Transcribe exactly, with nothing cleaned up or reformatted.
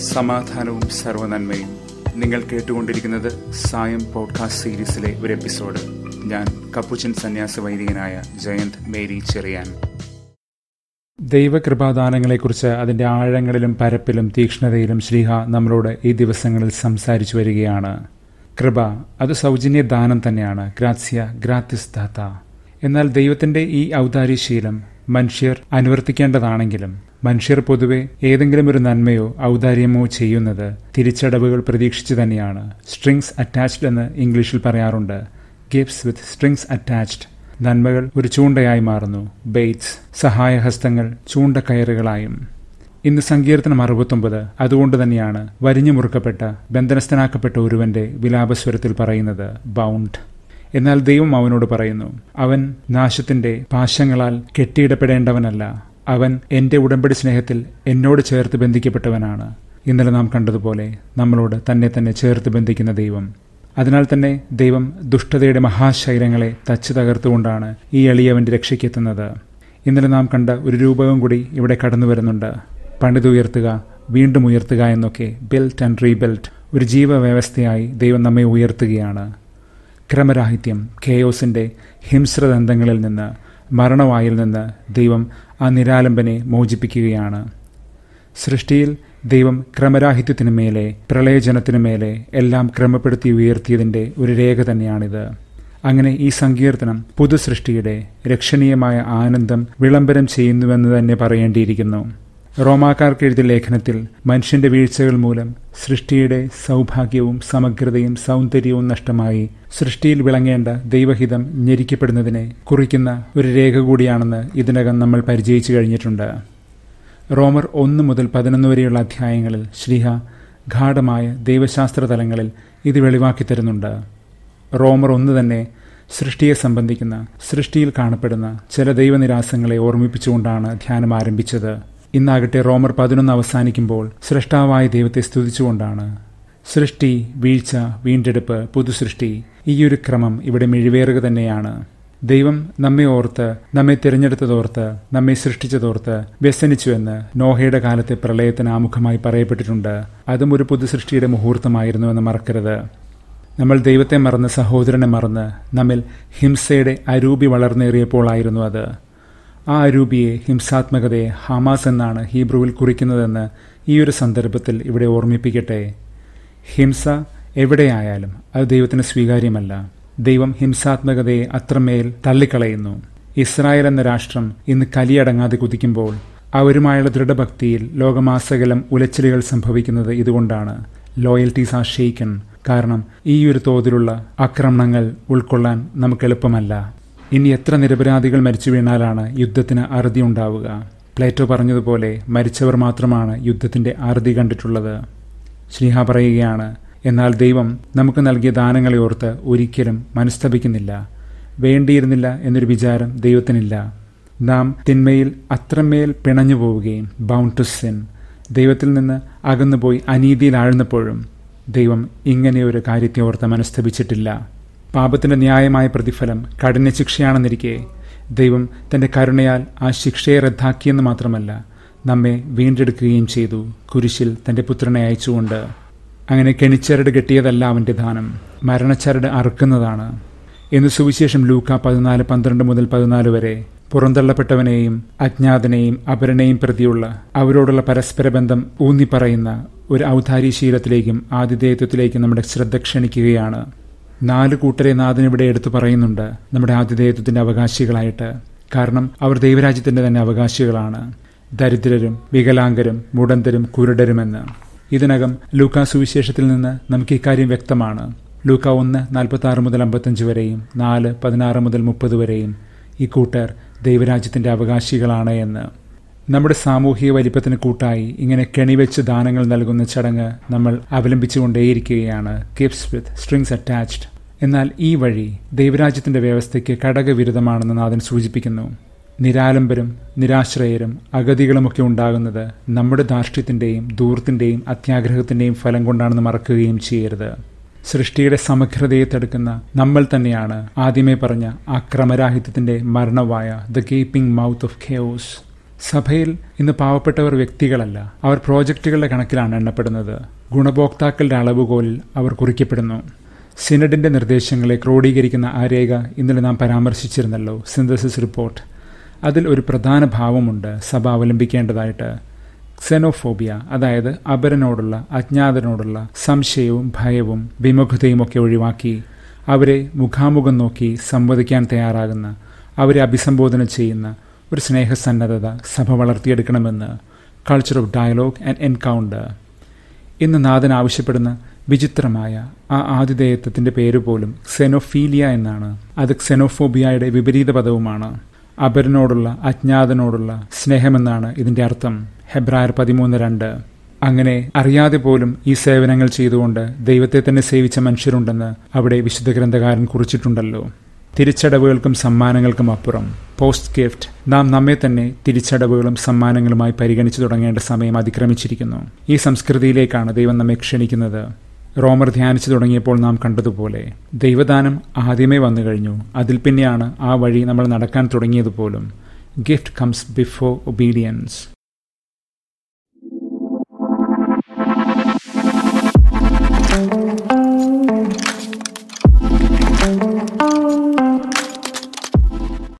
സമാധാനവും സർവ്വനന്മയും. നിങ്ങൾ കേട്ടുകൊണ്ടിരിക്കുന്നത് സായം പോഡ്കാസ്റ്റ് സീരീസിലെ ഒരു എപ്പിസോഡ്. ഞാൻ കപ്പുച്ചൻ സന്യാസ വൈദികനായ ജയന്ത് മേരി ചെറിയാൻ. ദൈവകൃപാദാനങ്ങളെക്കുറിച്ച് അതിൻ്റെ ആഴങ്ങളിലും പരപ്പിലും തീക്ഷ്ണതയിലും ശ്ലീഹ നമ്മളോട് ഈ ദിവസങ്ങളിൽ സംസാരിച്ചു വരികയാണ്. കൃപ അത് സൗജന്യ ദാനം തന്നെയാണ്, ഗ്രാത്സ്യ ഗ്രാത്തിസ് ദാത. എന്നാൽ ദൈവത്തിൻ്റെ ഈ ഔദാര്യശീലം മനുഷ്യർ അനുവർത്തിക്കേണ്ടതാണെങ്കിലും മനുഷ്യർ പൊതുവെ ഏതെങ്കിലും ഒരു നന്മയോ ഔദാര്യമോ ചെയ്യുന്നത് തിരിച്ചടവുകൾ പ്രതീക്ഷിച്ചു തന്നെയാണ്. സ്ട്രിങ്സ് അറ്റാച്ച്ഡ് എന്ന് ഇംഗ്ലീഷിൽ പറയാറുണ്ട്. Gifts with strings attached. നന്മകൾ ഒരു ചൂണ്ടയായി മാറുന്നു. ബെയ്റ്റ്സ്, സഹായഹസ്തങ്ങൾ ചൂണ്ടക്കയറുകളായും. ഇന്ന് സങ്കീർത്തനം അറുപത്തൊമ്പത് അതുകൊണ്ട് തന്നെയാണ് വരിഞ്ഞു മുറുക്കപ്പെട്ട ബന്ധനസ്ഥനാക്കപ്പെട്ട ഒരുവന്റെ വിലാപസ്വരത്തിൽ പറയുന്നത് ബൗണ്ട്. എന്നാൽ ദൈവം അവനോട് പറയുന്നു, അവൻ നാശത്തിന്റെ പാശങ്ങളാൽ കെട്ടിയിടപ്പെടേണ്ടവനല്ല, അവൻ എന്റെ ഉടമ്പടി സ്നേഹത്തിൽ എന്നോട് ചേർത്ത് ബന്ധിക്കപ്പെട്ടവനാണ്. ഇന്നലെ നാം കണ്ടതുപോലെ നമ്മളോട് തന്നെ തന്നെ ചേർത്ത് ബന്ധിക്കുന്ന ദൈവം. അതിനാൽ തന്നെ ദൈവം ദുഷ്ടതയുടെ മഹാശൈലങ്ങളെ തച്ചു തകർത്തുകൊണ്ടാണ് ഈ എളിയവന്റെ രക്ഷയ്ക്കെത്തുന്നത്. ഇന്നലെ നാം കണ്ട ഒരു രൂപവും കൂടി ഇവിടെ കടന്നു വരുന്നുണ്ട്. പണിതുയർത്തുക, വീണ്ടും ഉയർത്തുക എന്നൊക്കെ. Built and rebuilt. ഒരു ജീവവ്യവസ്ഥയായി ദൈവം നമ്മെ ഉയർത്തുകയാണ്. ക്രമരാഹിത്യം, കെയോസിന്റെ ഹിംസ്രദന്തങ്ങളിൽ നിന്ന്, മരണവായിൽ നിന്ന് ദൈവം ആ നിരാലംബനെ മോചിപ്പിക്കുകയാണ്. സൃഷ്ടിയിൽ ദൈവം ക്രമരാഹിത്യത്തിനു മേലെ, പ്രളയജനത്തിനു മേലെ എല്ലാം ക്രമപ്പെടുത്തി ഉയർത്തിയതിൻ്റെ ഒരു രേഖ തന്നെയാണിത്. അങ്ങനെ ഈ സങ്കീർത്തനം പുതുസൃഷ്ടിയുടെ രക്ഷണീയമായ ആനന്ദം വിളംബരം ചെയ്യുന്നുവെന്ന് തന്നെ പറയേണ്ടിയിരിക്കുന്നു. റോമാക്കാർക്ക് എഴുതിയ ലേഖനത്തിൽ മനുഷ്യന്റെ വീഴ്ചകൾ മൂലം സൃഷ്ടിയുടെ സൗഭാഗ്യവും സമഗ്രതയും സൗന്ദര്യവും നഷ്ടമായി സൃഷ്ടിയിൽ വിളങ്ങേണ്ട ദൈവഹിതം ഞെരിക്കപ്പെടുന്നതിനെ കുറിക്കുന്ന ഒരു രേഖ കൂടിയാണെന്ന് ഇതിനകം നമ്മൾ പരിചയിച്ചു കഴിഞ്ഞിട്ടുണ്ട്. റോമർ ഒന്ന് മുതൽ പതിനൊന്ന് വരെയുള്ള അധ്യായങ്ങളിൽ ശ്ലീഹ ഗാഢമായ ദൈവശാസ്ത്ര തലങ്ങളിൽ ഇത് വെളിവാക്കി തരുന്നുണ്ട്. റോമർ ഒന്ന് തന്നെ സൃഷ്ടിയെ സംബന്ധിക്കുന്ന, സൃഷ്ടിയിൽ കാണപ്പെടുന്ന ചില ദൈവനിരാസങ്ങളെ ഓർമ്മിപ്പിച്ചുകൊണ്ടാണ് ധ്യാനം ആരംഭിച്ചത്. ഇന്നാകട്ടെ റോമർ പതിനൊന്ന് അവസാനിക്കുമ്പോൾ സൃഷ്ടാവായ ദൈവത്തെ സ്തുതിച്ചുകൊണ്ടാണ്. സൃഷ്ടി, വീഴ്ച, വീണ്ടെടുപ്പ്, പുതുസൃഷ്ടി, ഈയൊരു ക്രമം ഇവിടെ മിഴിവേറുക തന്നെയാണ്. ദൈവം നമ്മെ ഓർത്ത്, നമ്മെ തിരഞ്ഞെടുത്തതോർത്ത്, നമ്മെ സൃഷ്ടിച്ചതോർത്ത് വ്യസനിച്ചുവെന്ന് നോഹയുടെ കാലത്തെ പ്രളയത്തിന് ആമുഖമായി പറയപ്പെട്ടിട്ടുണ്ട്. അതും ഒരു പുതുസൃഷ്ടിയുടെ മുഹൂർത്തമായിരുന്നുവെന്ന് മറക്കരുത്. നമ്മൾ ദൈവത്തെ മറന്ന്, സഹോദരനെ മറന്ന് നമ്മിൽ ഹിംസയുടെ അരൂപി വളർന്നേറിയപ്പോളായിരുന്നു അത്. ആ അരൂപിയെ, ഹിംസാത്മകതയെ ഹമാസ് എന്നാണ് ഹീബ്രുവിൽ കുറിക്കുന്നതെന്ന് ഈ ഒരു സന്ദർഭത്തിൽ ഇവിടെ ഓർമ്മിപ്പിക്കട്ടെ. ഹിംസ എവിടെയായാലും അത് ദൈവത്തിന് സ്വീകാര്യമല്ല. ദൈവം ഹിംസാത്മകതയെ അത്രമേൽ തള്ളിക്കളയുന്നു. ഇസ്രായേൽ എന്ന രാഷ്ട്രം ഇന്ന് കലിയടങ്ങാതെ കുതിക്കുമ്പോൾ അവരുമായുള്ള ദൃഢഭക്തിയിൽ ലോകമാസകലം ഉലച്ചിലുകൾ സംഭവിക്കുന്നത് ഇതുകൊണ്ടാണ്. Loyalties are shaken. കാരണം ഈ ഒരു തോതിലുള്ള ആക്രമണങ്ങൾ ഉൾക്കൊള്ളാൻ നമുക്ക് എളുപ്പമല്ല. ഇനി എത്ര നിരപരാധികൾ മരിച്ചു വീണാലാണ് യുദ്ധത്തിന് അറുതി ഉണ്ടാവുക? പ്ലേറ്റോ പറഞ്ഞതുപോലെ മരിച്ചവർ മാത്രമാണ് യുദ്ധത്തിന്റെ അറുതി കണ്ടിട്ടുള്ളത്. ശ്ലീഹ പറയുകയാണ്, എന്നാൽ ദൈവം നമുക്ക് നൽകിയ ദാനങ്ങളെ ഓർത്ത് ഒരിക്കലും മനസ്തപിക്കുന്നില്ല. വേണ്ടിയിരുന്നില്ല എന്നൊരു വിചാരം ദൈവത്തിനില്ല. നാം തിന്മയിൽ അത്രമേൽ പിണഞ്ഞു പോവുകയും ബൗണ്ട് ടു സിൻ, ദൈവത്തിൽ നിന്ന് അകന്നുപോയി അനീതിയിൽ ആഴ്ന്നപ്പോഴും ദൈവം ഇങ്ങനെയൊരു കാര്യത്തെ ഓർത്ത് മനസ്തപിച്ചിട്ടില്ല. പാപത്തിന്റെ ന്യായമായ പ്രതിഫലം കഠിന ശിക്ഷയാണെന്നിരിക്കെ ദൈവം തന്റെ കരുണയാൽ ആ ശിക്ഷയെ റദ്ദാക്കിയെന്ന് മാത്രമല്ല, നമ്മെ വീണ്ടെടുക്കുകയും ചെയ്തു, കുരിശിൽ തന്റെ പുത്രനെ അയച്ചുകൊണ്ട്. അങ്ങനെ കെണിച്ചരട് കെട്ടിയതല്ല അവന്റെ ദാനം, മരണച്ചരട് അറുക്കുന്നതാണ് എന്ന് സുവിശേഷം ലൂക്ക പതിനാല് പന്ത്രണ്ട് മുതൽ പതിനാല് വരെ പുറന്തള്ളപ്പെട്ടവനെയും അജ്ഞാതനെയും അപരനെയും പ്രതിയുള്ള അവരോടുള്ള പരസ്പര ബന്ധം ഊന്നിപ്പറയുന്ന ഒരു ഔദാര്യശീലത്തിലേക്കും ആതിഥേയത്വത്തിലേക്കും നമ്മുടെ ശ്രദ്ധ ക്ഷണിക്കുകയാണ്. നാല് കൂട്ടരെ നാഥൻ ഇവിടെ എടുത്തു പറയുന്നുണ്ട് നമ്മുടെ ആതിഥേയത്വത്തിന്റെ അവകാശികളായിട്ട്. കാരണം അവർ ദൈവരാജ്യത്തിന്റെ തന്നെ അവകാശികളാണ്. ദരിദ്രരും വികലാംഗരും മുടന്തരും കുരുടരുമെന്ന് ഇതിനകം ലൂക്കാ സുവിശേഷത്തിൽ നിന്ന് നമുക്ക് ഇക്കാര്യം വ്യക്തമാണ്. ലൂക്ക ഒന്ന് നാൽപ്പത്തി ആറ് മുതൽ അമ്പത്തഞ്ച് വരെയും നാല് പതിനാറ് മുതൽ മുപ്പത് വരെയും ഈ കൂട്ടർ ദൈവരാജ്യത്തിന്റെ അവകാശികളാണ് എന്ന്. നമ്മുടെ സാമൂഹിക വലിപ്പത്തിന് കൂട്ടായി ഇങ്ങനെ കെണിവെച്ച് ദാനങ്ങൾ നൽകുന്ന ചടങ്ങ് നമ്മൾ അവലംബിച്ചുകൊണ്ടേയിരിക്കുകയാണ്. Gifts with strings attached. എന്നാൽ ഈ വഴി ദൈവരാജ്യത്തിന്റെ വ്യവസ്ഥയ്ക്ക് ഘടകവിരുദ്ധമാണെന്ന് നാഥൻ സൂചിപ്പിക്കുന്നു. നിരാലംബരും നിരാശ്രയരും അഗതികളുമൊക്കെ ഉണ്ടാകുന്നത് നമ്മുടെ ധാർഷ്ട്യത്തിന്റെയും ധൂർത്തിന്റെയും അത്യാഗ്രഹത്തിന്റെയും ഫലം കൊണ്ടാണെന്ന് മറക്കുകയും ചെയ്യരുത്. സൃഷ്ടിയുടെ സമഗ്രതയെ തടുക്കുന്ന നമ്മൾ തന്നെയാണ് ആദ്യമേ പറഞ്ഞ ആ ക്രമരാഹിത്യത്തിന്റെ മരണവായ the gaping mouth of chaos. സഭയിൽ ഇന്ന് പാവപ്പെട്ടവർ വ്യക്തികളല്ല, അവർ പ്രോജക്റ്റുകളുടെ കണക്കിലാണ് എണ്ണപ്പെടുന്നത്. ഗുണഭോക്താക്കളുടെ അളവുകോലിൽ അവർ കുറിക്കപ്പെടുന്നു. സിനഡിന്റെ നിർദ്ദേശങ്ങളെ ക്രോഡീകരിക്കുന്ന ആ രേഖ ഇന്നലെ നാം പരാമർശിച്ചിരുന്നല്ലോ, സിന്തസിസ് റിപ്പോർട്ട്. അതിൽ ഒരു പ്രധാന ഭാവമുണ്ട് സഭ അവലംബിക്കേണ്ടതായിട്ട്. ക്സെനോഫോബിയ, അതായത് അപരനോടുള്ള, അജ്ഞാതനോടുള്ള സംശയവും ഭയവും വിമുഖതയും ഒക്കെ ഒഴിവാക്കി അവരെ മുഖാമുഖം നോക്കി സംവദിക്കാൻ തയ്യാറാകുന്ന, അവരെ അഭിസംബോധന ചെയ്യുന്ന ഒരു സ്നേഹസന്നദ്ധത സഭ വളർത്തിയെടുക്കണമെന്ന്. Culture of dialogue and encounter. ഇന്ന് നാഥൻ ആവശ്യപ്പെടുന്ന വിചിത്രമായ ആ ആതിഥേയത്വത്തിന്റെ പേരുപോലും ക്സെനോഫീലിയ എന്നാണ്. അത് ക്സെനോഫോബിയയുടെ വിപരീത പദവുമാണ്. അപരനോടുള്ള, അജ്ഞാതനോടുള്ള സ്നേഹമെന്നാണ് ഇതിന്റെ അർത്ഥം. ഹെബ്രായർ പതിമൂന്ന് രണ്ട്. അങ്ങനെ അറിയാതെ പോലും ഈ സേവനങ്ങൾ ചെയ്തുകൊണ്ട് ദൈവത്തെ തന്നെ സേവിച്ച മനുഷ്യരുണ്ടെന്ന് അവിടെ വിശുദ്ധ ഗ്രന്ഥകാരൻ കുറിച്ചിട്ടുണ്ടല്ലോ. തിരിച്ചടവുകൾക്കും സമ്മാനങ്ങൾക്കും അപ്പുറം പോസ്റ്റ് ഗിഫ്റ്റ് നാം നമ്മെ തന്നെ തിരിച്ചടവുകളും സമ്മാനങ്ങളുമായി പരിഗണിച്ചു തുടങ്ങേണ്ട സമയം അതിക്രമിച്ചിരിക്കുന്നു. ഈ സംസ്കൃതിയിലേക്കാണ് ദൈവം നമ്മെ ക്ഷണിക്കുന്നത്. റോമർ ധ്യാനിച്ചു തുടങ്ങിയപ്പോൾ നാം കണ്ടതുപോലെ ദൈവദാനം ആദ്യമേ വന്നു കഴിഞ്ഞു. അതിൽ പിന്നെയാണ് ആ വഴി നമ്മൾ നടക്കാൻ തുടങ്ങിയതുപോലും. Gift comes before obedience.